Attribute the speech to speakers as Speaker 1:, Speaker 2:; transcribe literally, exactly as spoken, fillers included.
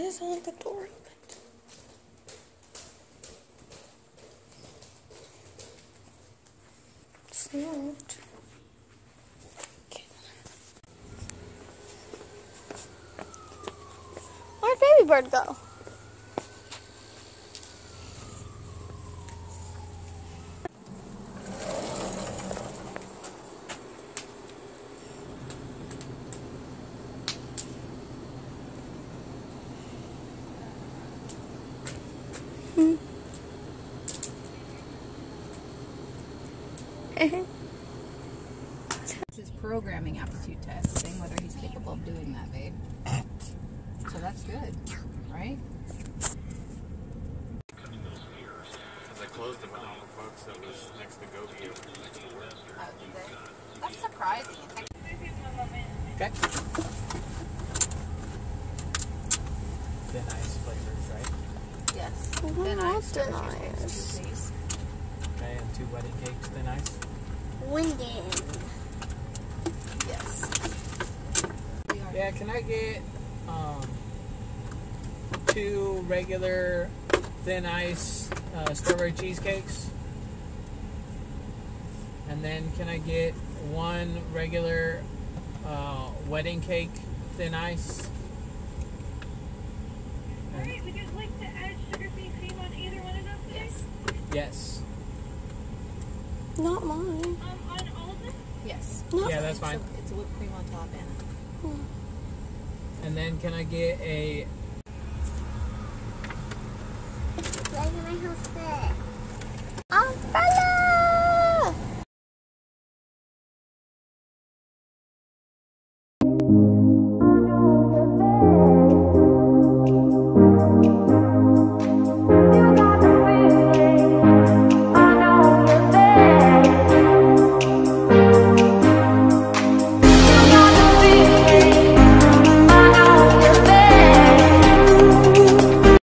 Speaker 1: doesn't like the door open? It's not. Okay. Where'd Baby Bird go? Hmm.
Speaker 2: It's his programming aptitude test, saying whether he's capable of doing that, babe. So that's good, right?
Speaker 3: Because I closed them out, the box that was next to Gobi was next to work.
Speaker 2: Oh, did they? That's surprising.
Speaker 4: Okay. Thin ice flavors, right?
Speaker 2: Yes.
Speaker 1: Mm-hmm.
Speaker 2: Thin ice,
Speaker 1: Thin
Speaker 2: Starburst cakes,
Speaker 1: ice.
Speaker 2: two, please.
Speaker 4: Okay, and two wedding cakes, thin ice.
Speaker 1: Winding.
Speaker 2: Yes. We are.
Speaker 4: Yeah, can I get um, two regular thin ice uh, strawberry cheesecakes? And then can I get one regular uh, wedding cake thin ice?
Speaker 5: Alright, would you like to add sugar-free cream on either one of those today?
Speaker 4: Yes.
Speaker 1: Not mine.
Speaker 5: Um, on all of them?
Speaker 2: Yes.
Speaker 1: No.
Speaker 4: Yeah, that's
Speaker 2: It's
Speaker 4: fine.
Speaker 2: a, it's a whipped cream on top and
Speaker 4: And then can I get a
Speaker 1: Like my house there.